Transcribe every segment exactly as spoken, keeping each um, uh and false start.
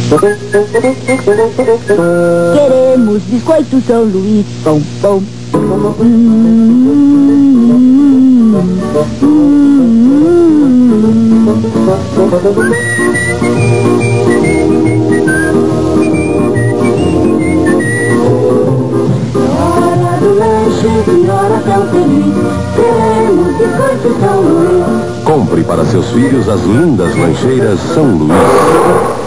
Queremos biscoito São Luís, pão, pão. Hum, hum, hum. Hora do lanche, que hora tão feliz. Queremos biscoito São Luís. Compre para seus filhos as lindas lancheiras São Luís.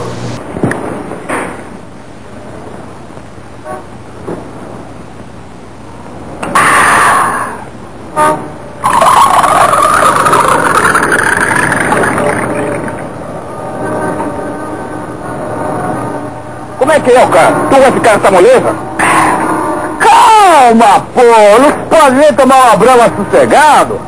Como é que é, cara? Tu vai ficar nessa moleza? Calma, pô! Não pode nem tomar uma brama sossegado.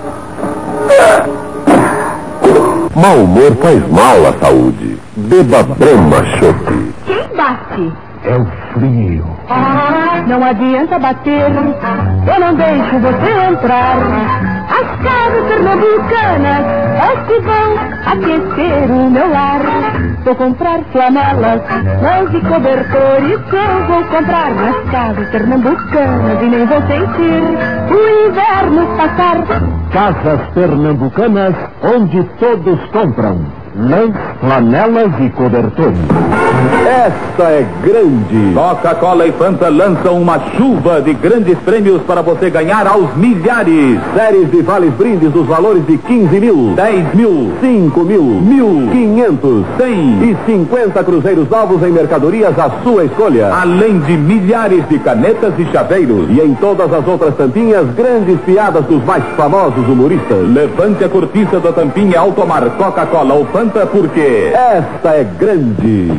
Mau humor faz mal à saúde. Beba Brahma Chopp. Quem bate? É o frio. Não adianta bater, eu não deixo você entrar. As casas pernambucanas é que vão aquecer o meu lar. Vou comprar flanelas, lãs e cobertores que eu vou comprar nas casas pernambucanas e nem vou sentir o inverno passar. Casas pernambucanas, onde todos compram lãs, flanelas e cobertores. Esta é grande. Coca-Cola e Fanta lançam uma chuva de grandes prêmios para você ganhar aos milhares. Séries de vales brindes dos valores de quinze mil, dez mil, cinco mil, mil, quinhentos, cem e cinquenta cruzeiros novos em mercadorias à sua escolha. Além de milhares de canetas e chaveiros. E em todas as outras tampinhas, grandes piadas dos mais famosos humoristas. Levante a cortiça da tampinha ao tomar Coca-Cola ou Fanta, porque esta é grande.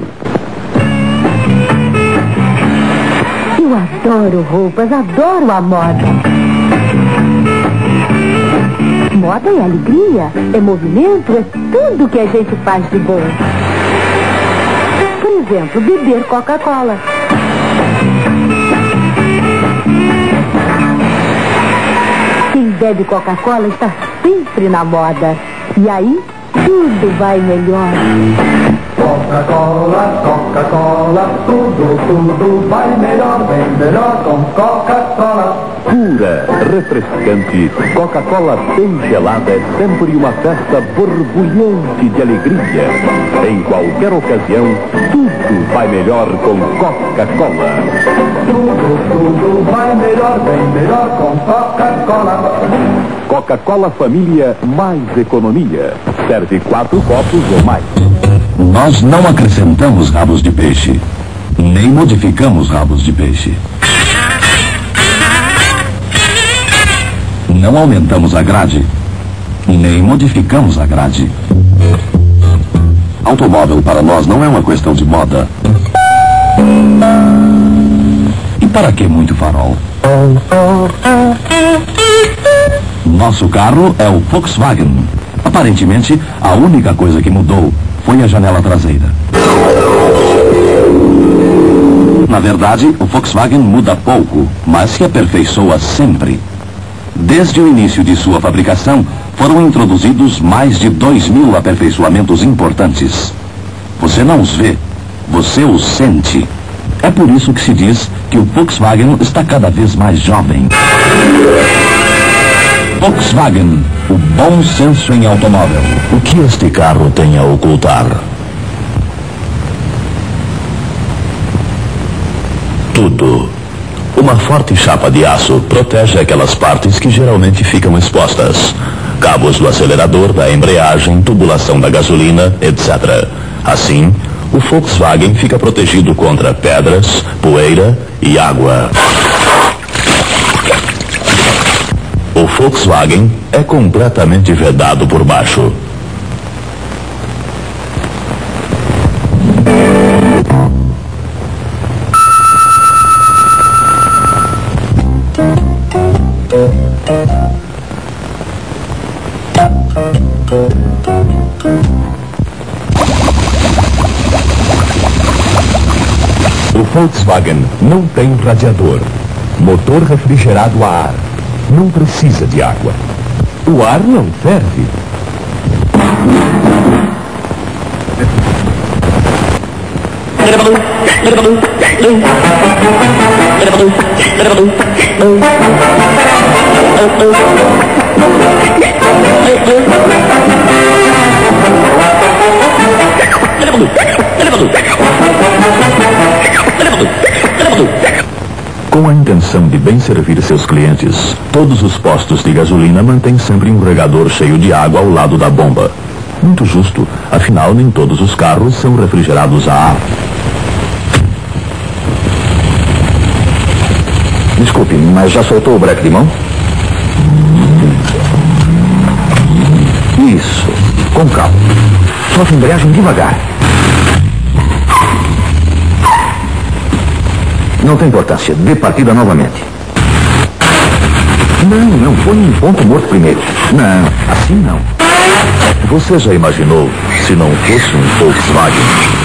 Eu adoro roupas, adoro a moda. Moda é alegria, é movimento, é tudo que a gente faz de bom. Por exemplo, beber Coca-Cola. Quem bebe Coca-Cola está sempre na moda. E aí, tudo vai melhor. Coca-Cola, Coca-Cola, tudo, tudo vai melhor, bem melhor com Coca-Cola. Pura, refrescante, Coca-Cola bem gelada é sempre uma festa borbulhante de alegria. Em qualquer ocasião, tudo vai melhor com Coca-Cola. Tudo, tudo vai melhor, bem melhor com Coca-Cola. Coca-Cola Família, mais economia. Serve quatro copos ou mais. Nós não acrescentamos rabos de peixe, nem modificamos rabos de peixe. Não aumentamos a grade, nem modificamos a grade. Automóvel para nós não é uma questão de moda. E para que muito farol? Nosso carro é o Volkswagen. Aparentemente, a única coisa que mudou foi a janela traseira. Na verdade, o Volkswagen muda pouco, mas se aperfeiçoa sempre. Desde o início de sua fabricação, foram introduzidos mais de dois mil aperfeiçoamentos importantes. Você não os vê, você os sente. É por isso que se diz que o Volkswagen está cada vez mais jovem. Volkswagen, o bom senso em automóvel. O que este carro tem a ocultar? Tudo. Uma forte chapa de aço protege aquelas partes que geralmente ficam expostas. Cabos do acelerador, da embreagem, tubulação da gasolina, etcétera. Assim, o Volkswagen fica protegido contra pedras, poeira e água. O Volkswagen é completamente vedado por baixo. O Volkswagen não tem radiador. Motor refrigerado a ar. Não precisa de água. O ar não ferve. Com a intenção de bem servir seus clientes, todos os postos de gasolina mantêm sempre um regador cheio de água ao lado da bomba. Muito justo, afinal nem todos os carros são refrigerados a ar. Desculpe, mas já soltou o breque de mão? Isso, com calma. Solte a embreagem devagar. Não tem importância, dê partida novamente. Não, não, põe um ponto morto primeiro. Não, assim não. Você já imaginou se não fosse um Volkswagen?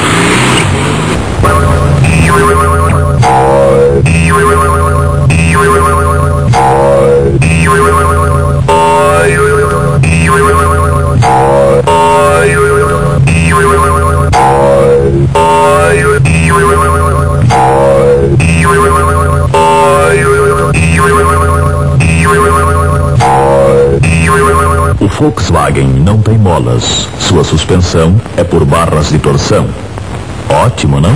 O Volkswagen não tem molas. Sua suspensão é por barras de torção. Ótimo, não?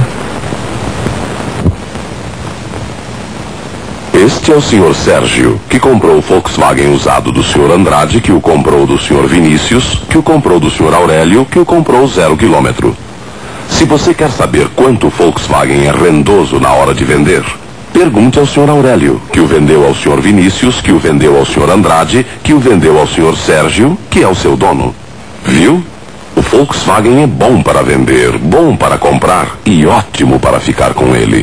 Este é o senhor Sérgio, que comprou o Volkswagen usado do senhor Andrade, que o comprou do senhor Vinícius, que o comprou do senhor Aurélio, que o comprou zero quilômetro. Se você quer saber quanto o Volkswagen é rendoso na hora de vender, pergunte ao senhor Aurélio, que o vendeu ao senhor Vinícius, que o vendeu ao senhor Andrade, que o vendeu ao senhor Sérgio, que é o seu dono. Viu? O Volkswagen é bom para vender, bom para comprar e ótimo para ficar com ele.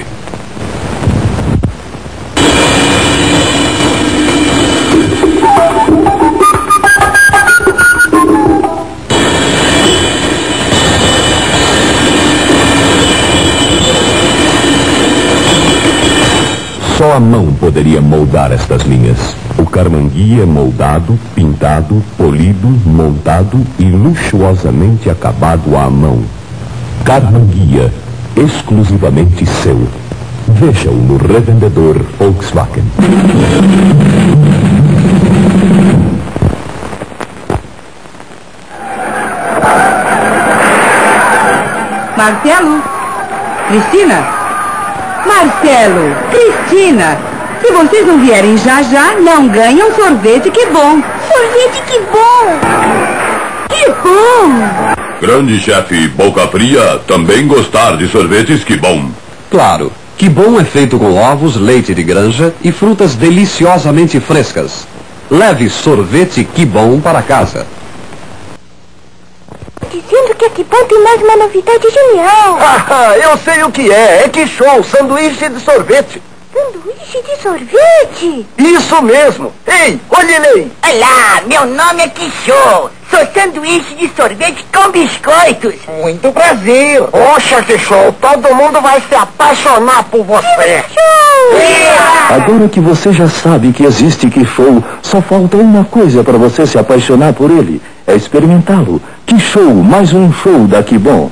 Só a mão poderia moldar estas linhas. O Carmangui é moldado, pintado, polido, montado e luxuosamente acabado à mão. Carmanguia, exclusivamente seu. Veja-o no revendedor Volkswagen. Marcelo? Cristina? Marcelo, Cristina, se vocês não vierem já já, não ganham sorvete que bom. Sorvete que bom! Que bom! Grande chefe Boca Fria também gostar de sorvetes que bom. Claro, que bom é feito com ovos, leite de granja e frutas deliciosamente frescas. Leve sorvete que bom para casa. Dizendo que aqui bom tem mais uma novidade genial. Ah, eu sei o que é. É que show, sanduíche de sorvete. Sanduíche de sorvete? Isso mesmo. Ei, olha ele aí. Olá, meu nome é Quixô. Sou sanduíche de sorvete com biscoitos. Muito prazer. Poxa, que show. Todo mundo vai se apaixonar por você. Show! Agora que você já sabe que existe Que Show, só falta uma coisa para você se apaixonar por ele. É experimentá-lo. Que Show, mais um show da Que Bom.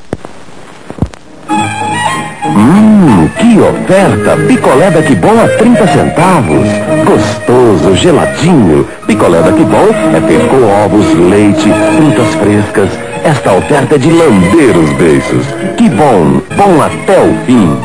Hum, que oferta! Picolé da Que Bom a trinta centavos. Gostoso, geladinho. Picolé da Que Bom é feito com ovos, leite, frutas frescas. Esta oferta é de lamber os beiços. Que bom, bom até o fim.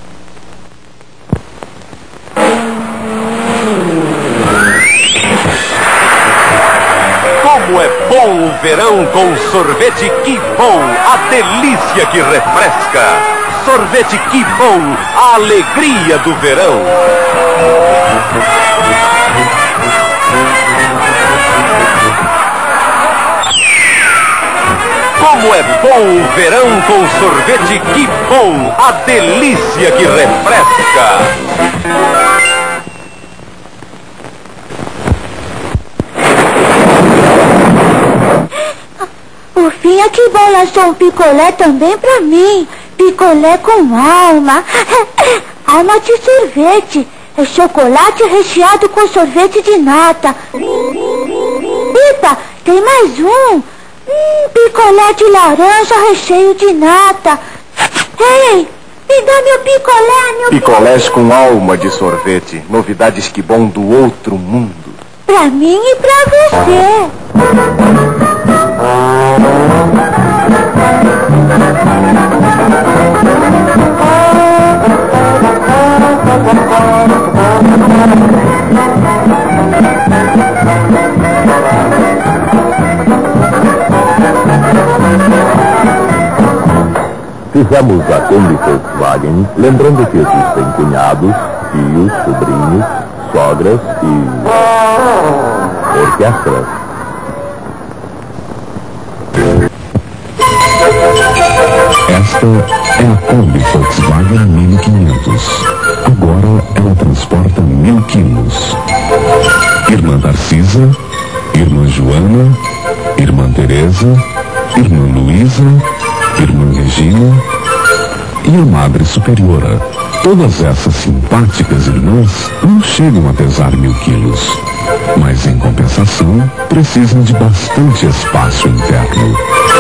Como é bom o verão com sorvete Que Bom, a delícia que refresca. Sorvete Que Bom, a alegria do verão. Como é bom o verão com sorvete Que Bom, a delícia que refresca. Por fim, a Que Bom lançou um picolé também pra mim. Picolé com alma. Alma de sorvete. É chocolate recheado com sorvete de nata. Epa, tem mais um. Hum, picolé de laranja recheio de nata. Ei, me dá meu picolé, meu Picolés com alma de sorvete. Novidades que bom do outro mundo. Pra mim e pra você. Fizemos a Kombi Volkswagen, lembrando que existem cunhados, tios, sobrinhos, sogras e orquestras. Esta é a Kombi Volkswagen mil e quinhentos. Agora ela transporta mil quilos. Irmã Narcisa, Irmã Joana, Irmã Teresa, Irmã Luísa, Irmã Regina e a Madre Superiora. Todas essas simpáticas irmãs não chegam a pesar mil quilos, mas em compensação precisam de bastante espaço interno.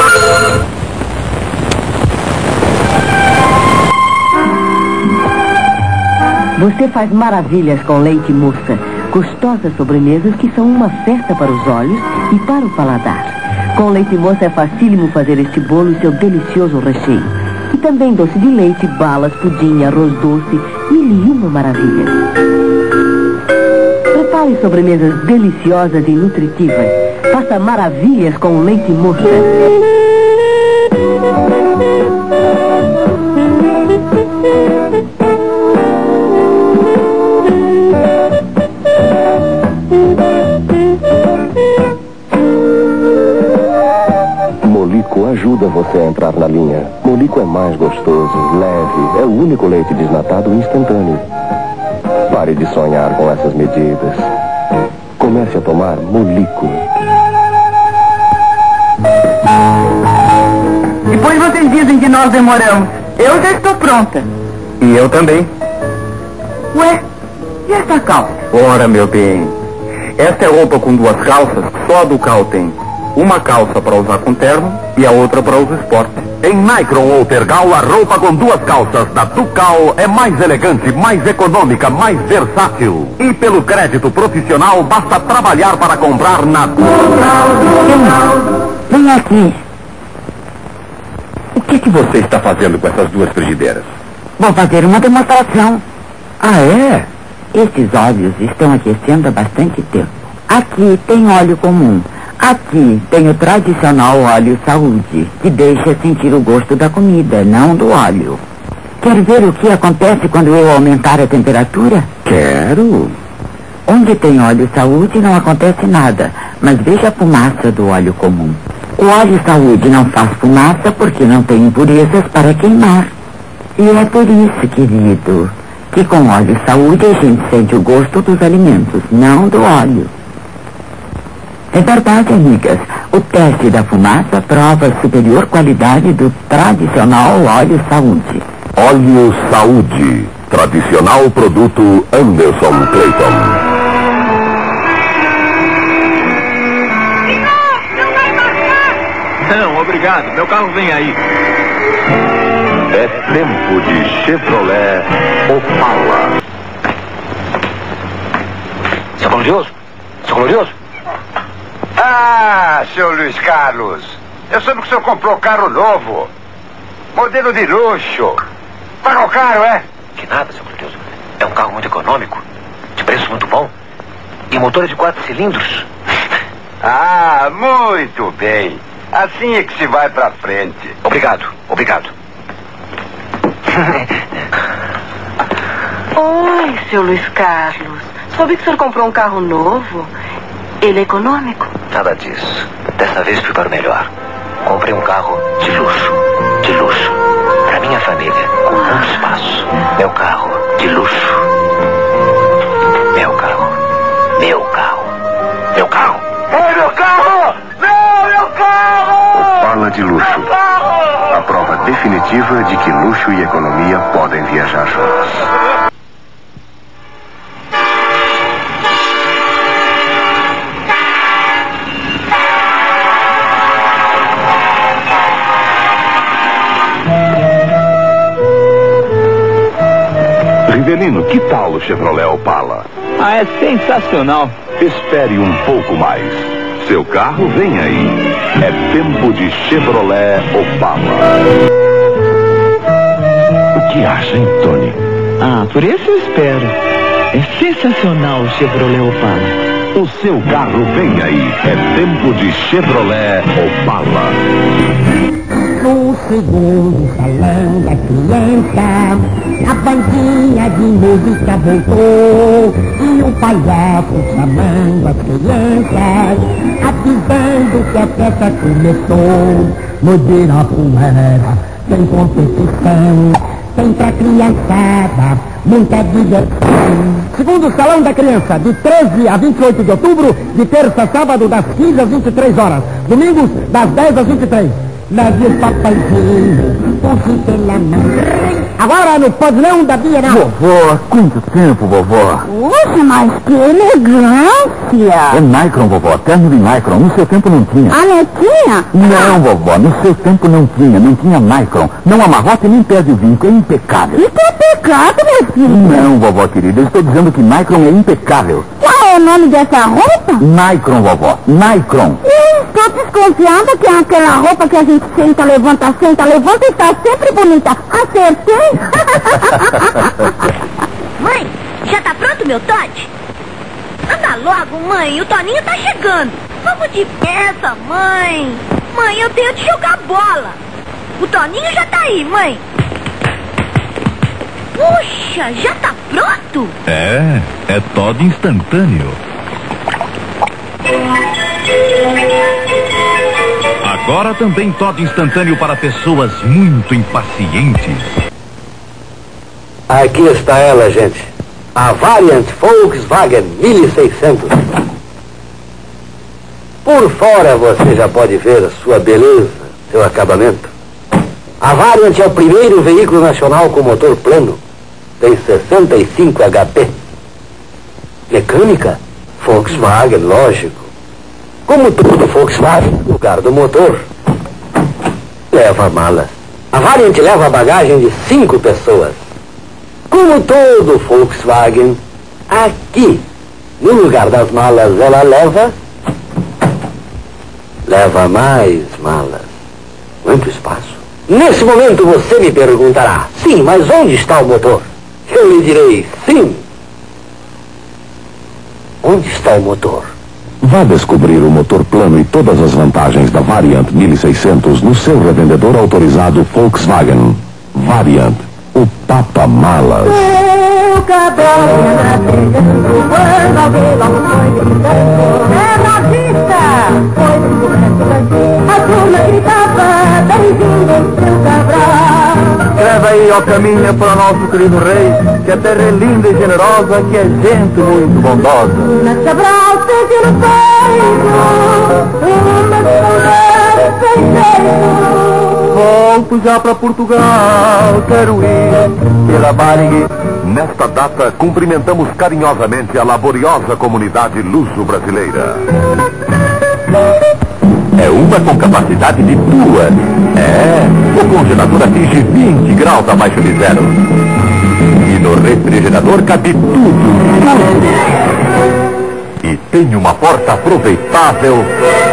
Você faz maravilhas com leite moça, gostosas sobremesas que são uma festa para os olhos e para o paladar. Com leite moça é facílimo fazer este bolo e seu delicioso recheio. E também doce de leite, balas, pudim, arroz doce, mil e uma maravilhas. Prepare sobremesas deliciosas e nutritivas. Faça maravilhas com leite moça. Molico ajuda você a entrar na linha. Molico é mais gostoso, leve, é o único leite desnatado instantâneo. Pare de sonhar com essas medidas. Comece a tomar Molico. Depois vocês dizem que nós demoramos. Eu já estou pronta. E eu também. Ué, e essa calça? Ora, meu bem, esta é roupa com duas calças que só a Ducal tem. Uma calça para usar com terno e a outra para uso esporte. Em Micron ou Tergal, a roupa com duas calças da Ducal é mais elegante, mais econômica, mais versátil. E pelo crédito profissional, basta trabalhar para comprar na Ducal. Vem aqui. O que, que você está fazendo com essas duas frigideiras? Vou fazer uma demonstração. Ah, é? Esses óleos estão aquecendo há bastante tempo. Aqui tem óleo comum. Aqui tem o tradicional óleo saúde, que deixa sentir o gosto da comida, não do óleo. Quer ver o que acontece quando eu aumentar a temperatura? Quero. Onde tem óleo saúde não acontece nada, mas veja a fumaça do óleo comum. O óleo saúde não faz fumaça porque não tem impurezas para queimar. E é por isso, querido, que com óleo saúde a gente sente o gosto dos alimentos, não do óleo. É verdade, amigas. O teste da fumaça prova a superior qualidade do tradicional óleo saúde. Óleo Saúde. Tradicional produto Anderson Clayton. Não, obrigado. Meu carro vem aí. É tempo de Chevrolet Opala. Seu glorioso? Seu glorioso? Ah, seu Luiz Carlos, eu soube que o senhor comprou carro novo. Modelo de luxo. Pagou caro, é? Que nada, seu glorioso. É um carro muito econômico, de preço muito bom. E motor de quatro cilindros. Ah, muito bem. Assim é que se vai pra frente. Obrigado, obrigado. Oi, seu Luiz Carlos. Soube que o senhor comprou um carro novo. Ele é econômico? Nada disso. Dessa vez fui para o melhor. Comprei um carro de luxo. De luxo. Para minha família. Com muito espaço. Meu carro de luxo. Meu carro. Meu carro. Meu carro. Ei, meu carro! Não, meu carro! Opala de luxo. A prova definitiva de que luxo e economia podem viajar juntos. Que tal o Chevrolet Opala? Ah, é sensacional. Espere um pouco mais. Seu carro vem aí. É tempo de Chevrolet Opala. O que acha, hein, Tony? Ah, por isso eu espero. É sensacional o Chevrolet Opala. O seu carro vem aí. É tempo de Chevrolet Opala. No segundo salão da criança, a bandinha de música voltou e o palhaço chamando as crianças, avisando que a festa começou. No Ibirapuera tem competição, tem pra criançada muita diversão. Segundo Salão da Criança, de treze a vinte e oito de outubro, de terça a sábado, das quinze às vinte e três horas. Domingos, das dez às vinte e três. Leve o papaizinho, puxe pela mão. Agora no Podleão da Bienal. Vovó, há quanto tempo, vovó? Poxa, mas que elegância. É Nikron, vovó, terno de Nikron. No seu tempo não tinha. Ah, não tinha? Não, vovó, no seu tempo não tinha. Não tinha Nikron. Não amarrota e nem perde o vinco. É impecável. Isso é pecado, meu filho. Não, vovó querida, eu estou dizendo que Nikron é impecável. Qual é o nome dessa roupa? Nikron, vovó, Nikron. Estou desconfiada que é aquela roupa que a gente senta, levanta, senta, levanta e está sempre bonita. Acertei? Mãe, já tá pronto meu Todd? Anda logo, mãe, o Toninho tá chegando. Vamos depressa, mãe. Mãe, eu tenho de jogar bola. O Toninho já tá aí, mãe. Puxa, já tá pronto? É, é Todd instantâneo. Agora também Todd instantâneo para pessoas muito impacientes. Aqui está ela, gente. A Variant Volkswagen mil e seiscentos. Por fora você já pode ver a sua beleza, seu acabamento. A Variant é o primeiro veículo nacional com motor plano. Tem sessenta e cinco H P. Mecânica? Volkswagen, lógico. Como todo Volkswagen, no lugar do motor, leva malas. A Variant leva a bagagem de cinco pessoas. Como todo Volkswagen, aqui, no lugar das malas, ela leva... Leva mais malas. Muito espaço. Nesse momento você me perguntará, sim, mas onde está o motor? Eu lhe direi, sim. Onde está o motor? Vá descobrir o motor plano e todas as vantagens da Variant mil e seiscentos no seu revendedor autorizado Volkswagen. Variant, o Papa Malas. O cabelo navegando, quando alguém logo foi gritando, é na vista, foi do resto daqui, a turma gritava, bem-vindo, seu Cabral. Escreve aí, ó, caminha para nosso querido rei, que a terra é linda e generosa, que é gente muito bondosa. Na Cabral sente no peito, uma saudade sem jeito. Volto já para Portugal, quero ir pela Baring. Nesta data, cumprimentamos carinhosamente a laboriosa comunidade luso-brasileira. É uma com capacidade de duas. É, o congelador atinge vinte graus abaixo de zero. E no refrigerador cabe tudo, tudo. E tem uma porta aproveitável.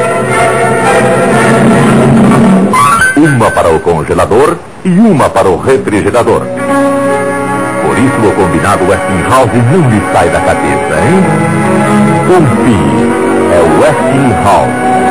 Uma para o congelador e uma para o refrigerador. Por isso o combinado Westinghouse não lhe sai da cabeça, hein? Confie, é o Westinghouse.